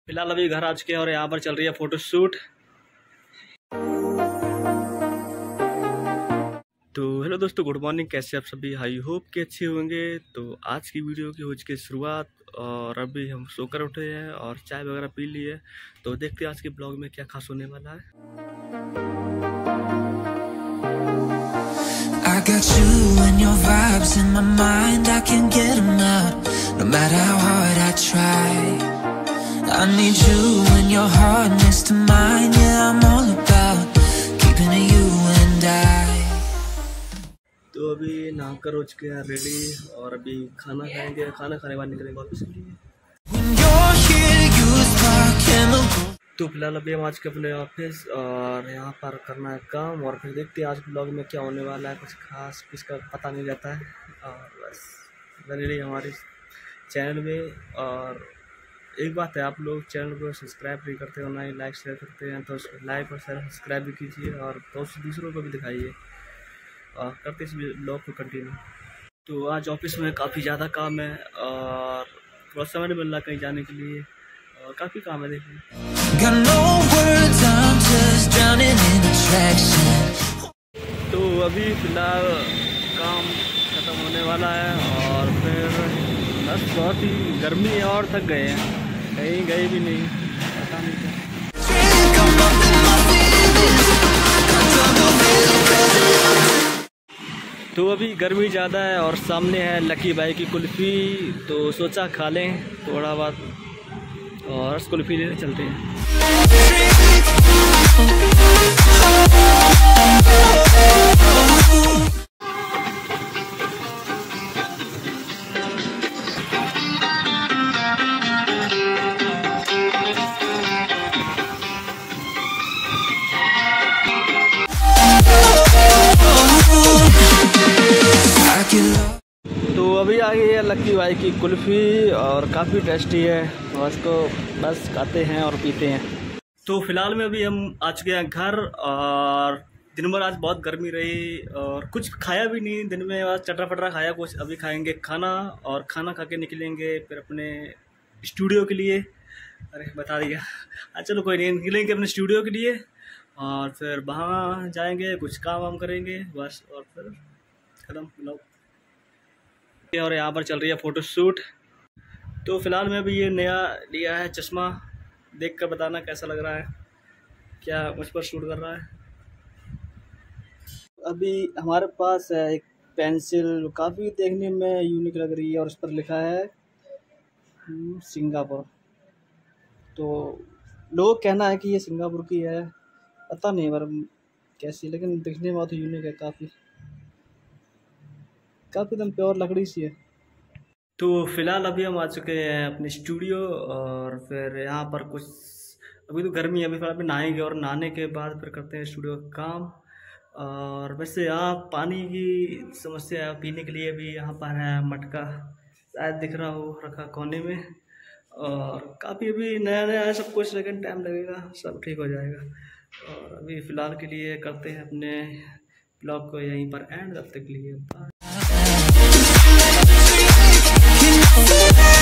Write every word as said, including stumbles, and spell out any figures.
फिलहाल अभी घर आ चुके हैं और यहाँ पर चल रही है फोटोशूट। तो हेलो दोस्तों, गुड मॉर्निंग। कैसे आप सभी? आई होप कि अच्छे होंगे। तो आज की वीडियो की हो चुकी है शुरुआत और अभी हम सोकर उठे हैं और चाय वगैरह पी ली है। तो देखते हैं आज के ब्लॉग में क्या खास होने वाला है। I got you and your vibes in my mind, I can't get them out, no matter how hard I try. I need you and your heart next to mine, yeah, I'm all about keeping it you and I. तो अभी नहाकर हो चुके हैं ready और अभी खाना खाएंगे। खाना खाने बाद निकलेंगे वापस के लिए। तो फिलहाल अभी हम आज के अपने ऑफिस और यहाँ पर करना है काम और फिर देखते हैं आज ब्लॉग में क्या होने वाला है। कुछ खास किसका पता नहीं रहता है और बस बने रही हमारे चैनल में। और एक बात है, आप लोग चैनल को सब्सक्राइब नहीं करते हो, ना ही लाइक शेयर करते हैं, तो लाइक और शेयर सब्सक्राइब भी कीजिए और दोस्तों दूसरों को भी दिखाइए और करते इस ब्लॉग को कंटिन्यू। तो आज ऑफिस में काफ़ी ज़्यादा काम है और बहुत समय नहीं मिल रहा कहीं जाने के लिए और काफ़ी काम है। देखिए तो अभी फ़िलहाल काम ख़त्म होने वाला है और फिर बस बहुत ही गर्मी है और थक गए हैं, कहीं गए भी नहीं, पता नहीं क्या। तो अभी गर्मी ज़्यादा है और सामने है लकी भाई की कुल्फ़ी, तो सोचा खा लें थोड़ा बहुत और कुल्फ़ी लेने चलते हैं। तो अभी आ गई है लकी भाई की कुल्फ़ी और काफ़ी टेस्टी है और इसको बस खाते हैं और पीते हैं। तो फिलहाल में अभी हम आ चुके हैं घर और दिन भर आज बहुत गर्मी रही और कुछ खाया भी नहीं दिन में, आज चटरा पटरा खाया कुछ। अभी खाएंगे खाना और खाना खा के निकलेंगे फिर अपने स्टूडियो के लिए। अरे बता दिया, अच्छा चलो कोई नहीं, निकलेंगे अपने स्टूडियो के लिए और फिर वहाँ जाएंगे, कुछ काम वाम करेंगे बस और फिर खत्म ब्लॉग। और यहाँ पर चल रही है फोटोशूट। तो फिलहाल मैं अभी ये नया लिया है चश्मा, देख कर बताना कैसा लग रहा है, क्या मुझ पर शूट कर रहा है। अभी हमारे पास है एक पेंसिल, काफ़ी देखने में यूनिक लग रही है और उस पर लिखा है सिंगापुर। तो लोग कहना है कि ये सिंगापुर की है, पता नहीं पर कैसी, लेकिन दिखने में बहुत यूनिक है, काफ़ी काफ़ी एकदम प्योर लकड़ी सी है। तो फिलहाल अभी हम आ चुके हैं अपने स्टूडियो और फिर यहाँ पर कुछ, अभी तो गर्मी है, अभी फिर अभी नहाएंगे और नहाने के बाद फिर करते हैं स्टूडियो का काम। और वैसे यहाँ पानी की समस्या है, पीने के लिए भी यहाँ पर है मटका, शायद दिख रहा हो रखा कोने में। और काफ़ी अभी नया नया है सब कुछ, लेकिन टाइम लगेगा, सब ठीक हो जाएगा। और अभी फ़िलहाल के लिए करते हैं अपने ब्लॉग को यहीं पर एंड, तब तक के लिए बाय।